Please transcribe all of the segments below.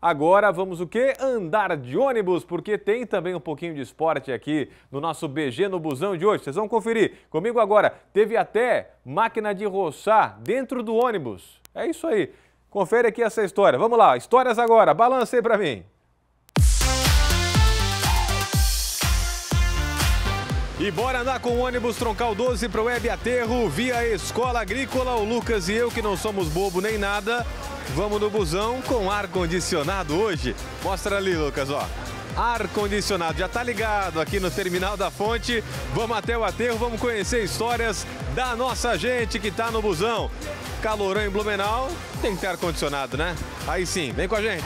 Agora vamos o quê? Andar de ônibus, porque tem também um pouquinho de esporte aqui no nosso BG no Busão de hoje. Vocês vão conferir. Comigo agora, teve até máquina de roçar dentro do ônibus. É isso aí. Confere aqui essa história. Vamos lá, histórias agora. Balança aí pra mim. E bora andar com o ônibus Troncal 12 para o Web Aterro, via Escola Agrícola. O Lucas e eu, que não somos bobo nem nada, vamos no busão com ar-condicionado hoje. Mostra ali, Lucas, ó. Ar-condicionado, já tá ligado aqui no Terminal da Fonte. Vamos até o aterro, vamos conhecer histórias da nossa gente que tá no busão. Calorão em Blumenau, tem que ter ar-condicionado, né? Aí sim, vem com a gente.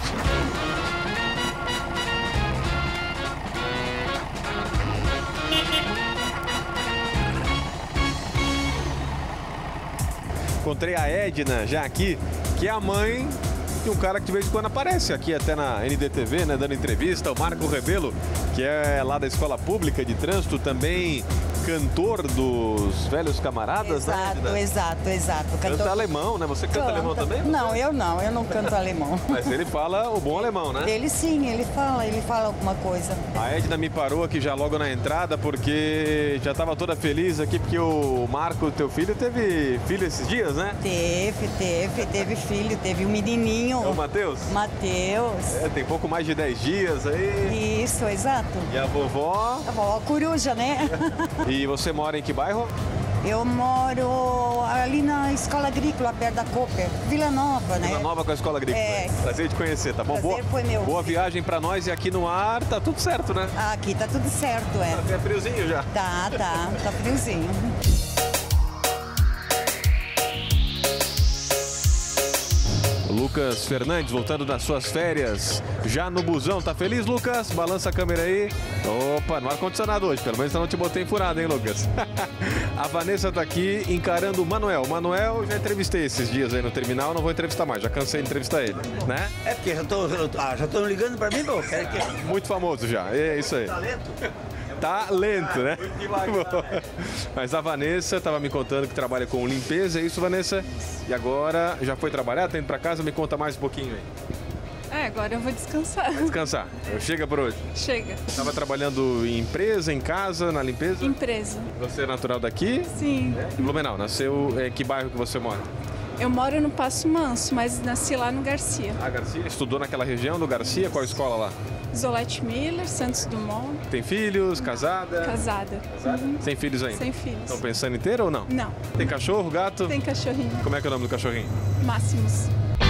Encontrei a Edna já aqui, que é a mãe de um cara que de vez em quando aparece aqui até na NDTV, né, dando entrevista, o Marco Rebelo, que é lá da Escola Pública de Trânsito, também cantor dos Velhos Camaradas, exato, né? Exato. Canta alemão, né? Você canta alemão também? Não, eu não canto alemão. Mas ele fala o bom alemão, né? Ele sim, ele fala alguma coisa. A Edna me parou aqui já logo na entrada, porque já estava toda feliz aqui, porque o Marco, teu filho, teve filho esses dias, né? Teve filho, teve um menininho. É o Matheus? Matheus. É, tem pouco mais de 10 dias aí. Isso, exato. E a vovó? A vovó coruja, né? E você mora em que bairro? Eu moro ali na Escola Agrícola, perto da Cooper, Vila Nova, né? Vila Nova com a Escola Agrícola. É. Prazer de conhecer, tá bom? Prazer foi meu. Boa viagem pra nós e aqui no ar tá tudo certo, né? Aqui tá tudo certo, é. Tá friozinho já. Tá friozinho. Lucas Fernandes voltando das suas férias já no busão. Tá feliz, Lucas? Balança a câmera aí. Opa, no ar-condicionado hoje. Pelo menos eu não te botei furado, hein, Lucas? A Vanessa tá aqui encarando o Manuel. O Manuel já entrevistei esses dias aí no terminal, não vou entrevistar mais. Já cansei de entrevistar ele, né? É porque já estão ligando pra mim, pô. Muito famoso já, é isso aí. Tá lento, né? Mas a Vanessa estava me contando que trabalha com limpeza, é isso, Vanessa? E agora já foi trabalhar, tá indo pra casa, me conta mais um pouquinho aí. Agora eu vou descansar. Vai descansar. Chega por hoje? Chega. Estava trabalhando em empresa, em casa, na limpeza? Empresa. Você é natural daqui? Sim. Em Blumenau. Nasceu em que bairro que você mora? Eu moro no Passo Manso, mas nasci lá no Garcia. Ah, Garcia? Estudou naquela região do Garcia? Qual escola lá? Zolete Miller, Santos Dumont. Tem filhos? Casada? Casada. Uhum. Sem filhos ainda? Sem filhos. Estão pensando em ter ou não? Não. Tem cachorro, gato? Tem cachorrinho. Como é que é o nome do cachorrinho? Máximos.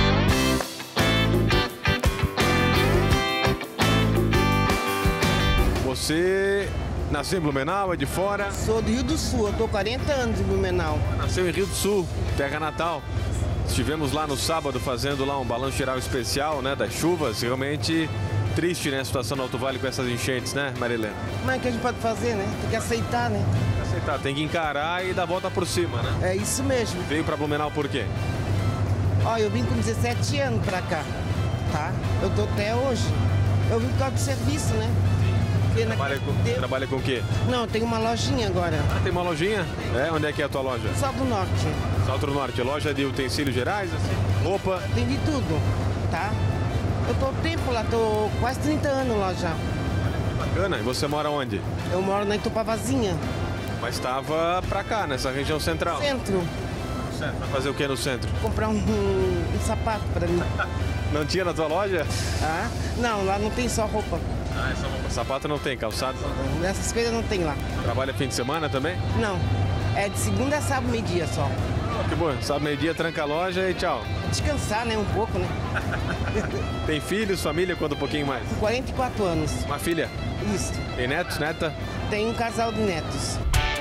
Você nasceu em Blumenau, é de fora? Sou do Rio do Sul, eu tô 40 anos em Blumenau. Nasceu em Rio do Sul, terra natal. Estivemos lá no sábado fazendo lá um balanço geral especial, né, das chuvas. Realmente triste, né, a situação do Alto Vale com essas enchentes, né, Marilena? Mas o que a gente pode fazer, né? Tem que aceitar, né? Aceitar, tem que encarar e dar a volta por cima, né? É isso mesmo. Veio pra Blumenau por quê? Ó, eu vim com 17 anos pra cá, tá? Eu tô até hoje. Eu vim por causa do serviço, né? Trabalha com o quê? Não, eu tenho uma lojinha agora. Ah, tem uma lojinha? É? Onde é que é a tua loja? Salto Norte. Salto Norte, loja de utensílios gerais, assim? Roupa? Tem de tudo, tá? Eu tô tempo lá, tô quase 30 anos lá já. Bacana. E você mora onde? Eu moro na Itupavazinha. Mas estava pra cá, nessa região central. Centro. Certo. Vai fazer o que no centro? Comprar um sapato pra mim. Não tinha na tua loja? Ah, não, lá não tem só roupa. Ah, é só roupa. Sapato não tem, calçado? Essas coisas não tem lá. Trabalha fim de semana também? Não, é de segunda a sábado, meio-dia só. Que bom, sábado meio-dia tranca a loja e tchau. Descansar, né, um pouco, né? Tem filhos, família, quanto um pouquinho mais? 44 anos. Uma filha? Isso. Tem netos, neta? Tem um casal de netos.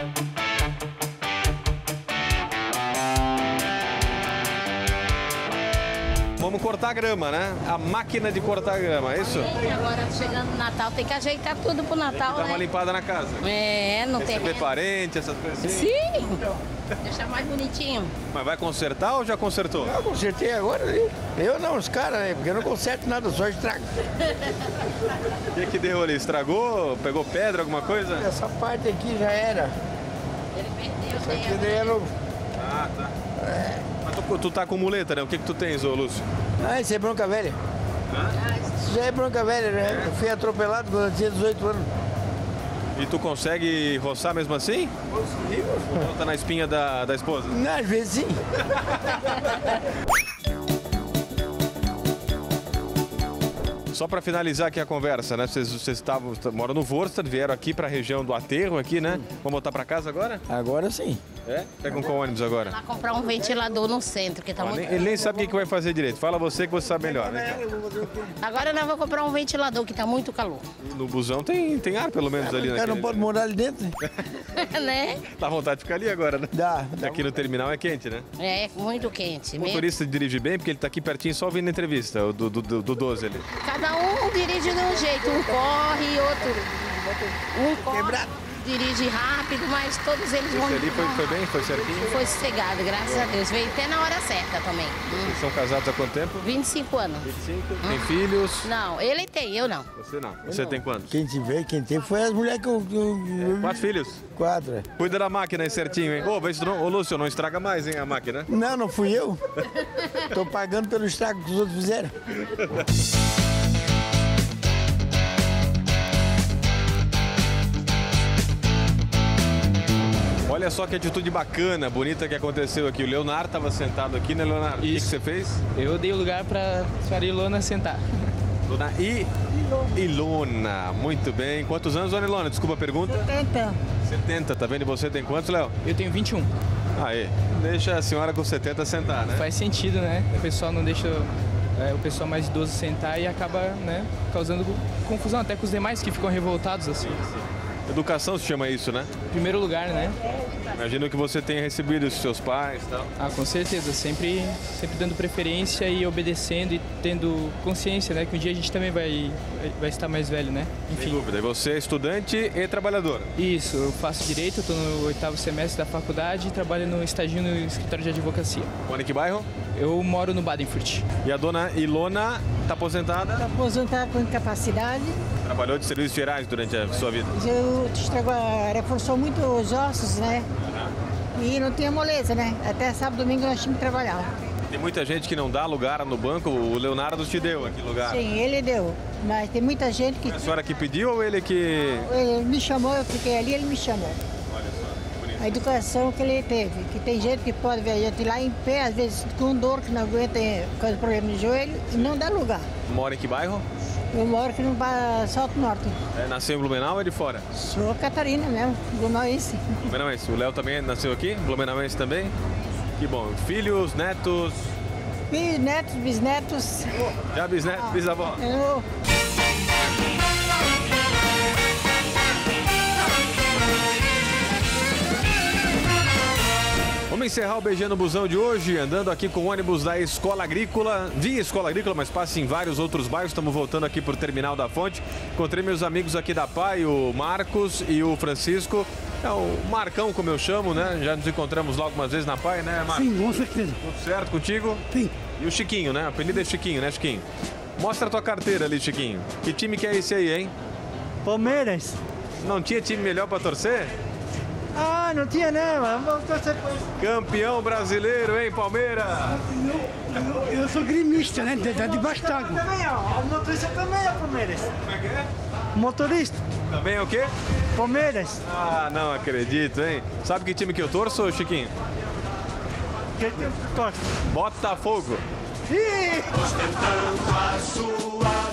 Vamos cortar grama, né? A máquina de cortar grama, é isso? Agora chegando o Natal, tem que ajeitar tudo pro Natal, Dá uma né? limpada na casa. É, não tem... Receber parente, essas coisas assim. Sim! Deixar mais bonitinho. Mas vai consertar ou já consertou? Eu consertei agora, né? Eu não, os caras, né? Porque eu não conserto nada, só estrago. O que deu ali? Estragou? Pegou pedra, alguma coisa? Essa parte aqui já era. Ele perdeu, Isso aqui daí é novo. Ah, tá. Mas tu tá com muleta, né? O que tu tens, ô Lúcio? Ah, isso é bronca velha. Ah, já é bronca velha, né? Eu fui atropelado quando eu tinha 18 anos. E tu consegue roçar mesmo assim? Consegui. Ou tá na espinha da esposa? Não, às vezes sim. Só para finalizar aqui a conversa, né? Vocês moram no Vorstadt, vieram aqui para a região do Aterro aqui, né? Vamos voltar para casa agora? Agora sim. É? Pegam qual ônibus agora? Lá comprar um ventilador no centro, que tá muito... Ele nem sabe o que vai fazer direito. Fala você que você sabe melhor, né? Agora nós vamos comprar um ventilador, que tá muito calor. No busão tem ar, pelo menos, ali, O né? cara não pode morar ali dentro. Né? Dá vontade de ficar ali agora, né? Dá. Aqui no terminal é quente, né? É, muito quente. O motorista dirige bem, porque ele tá aqui pertinho só ouvindo a entrevista, o do 12 ali. Cada um dirige de um jeito, um corre, outro... corre, dirige rápido, mas todos eles vão... Esse ali foi bem? Foi certinho? Foi sossegado, graças a Deus. Veio até na hora certa também. Vocês são casados há quanto tempo? 25 anos. 25? Tem filhos? Não, ele tem, eu não. Você não. Você tem quantos? Quem tem foi as mulheres que eu 4 filhos? 4. Cuida da máquina aí certinho, hein? Ô, Lúcio, não estraga mais, hein, a máquina? Não fui eu. Tô pagando pelo estrago que os outros fizeram. Olha só que atitude bacana, bonita que aconteceu aqui. O Leonardo estava sentado aqui, né, Leonardo? Isso. O que você fez? Eu dei o lugar para a Ilona sentar. Dona Ilona, muito bem. Quantos anos, Dona Ilona? Desculpa a pergunta. 70. 70, tá vendo? E você tem quantos, Léo? Eu tenho 21. Aí, deixa a senhora com 70 sentar, né? Faz sentido, né? O pessoal não deixa o pessoal mais idoso sentar e acaba, né, causando confusão até com os demais que ficam revoltados assim. Educação se chama isso, né? Em primeiro lugar, né? Imagino que você tenha recebido os seus pais e tal. Ah, com certeza. Sempre dando preferência e obedecendo e tendo consciência, né? Que um dia a gente também vai estar mais velho, né? Sem Enfim. dúvida. E você é estudante e trabalhador? Isso. Eu faço Direito, eu estou no 8º semestre da faculdade e trabalho no estágio no escritório de advocacia. Mora em que bairro? Eu moro no Badenfurt. E a Dona Ilona está aposentada? Aposentada com incapacidade. Trabalhou de serviços gerais durante a sua vida? Reforçou muito os ossos, né? E não tinha moleza, né? Até sábado e domingo nós tínhamos que trabalhar. Tem muita gente que não dá lugar no banco. O Leonardo te deu aqui lugar. Sim, ele deu. Mas tem muita gente que... A senhora que pediu ou ele que... Ele me chamou, eu fiquei ali, ele me chamou. Olha só, bonito. A educação que ele teve, que tem gente que pode ver a gente lá em pé, às vezes com dor, que não aguenta, com problema de joelho, e não dá lugar. Mora em que bairro? Eu moro aqui no Salto Norte. Nasceu em Blumenau ou é de fora? Sou Catarina mesmo, blumenauense. Blumenauense. O Léo também nasceu aqui? Blumenauense também? Que bom. Filhos, netos? Netos, bisnetos. Já bisnetos, bisavó? Eu... Vamos encerrar o Beijando Busão de hoje, andando aqui com o ônibus da Escola Agrícola, via Escola Agrícola, mas passa em vários outros bairros. Estamos voltando aqui por Terminal da Fonte. Encontrei meus amigos aqui da PAI, o Marcos e o Francisco. É o Marcão, como eu chamo, né? Já nos encontramos lá algumas vezes na PAI, né, Marcos? Sim, com certeza. Tudo certo contigo? Sim. E o Chiquinho, né? O apelido é Chiquinho, né, Chiquinho? Mostra a tua carteira ali, Chiquinho. Que time que é esse aí, hein? Palmeiras. Não tinha time melhor pra torcer? Ah, não tinha não, mas vamos torcer por isso. Campeão brasileiro, hein, Palmeiras? Eu sou gremista, né? De Bastágua. Também, ó. O motorista também é Palmeiras. Como é que é? Motorista, Também é o quê? Palmeiras. Ah, não acredito, hein? Sabe que time que eu torço, Chiquinho? Que torce? Botafogo. Ih! Ostentando a sua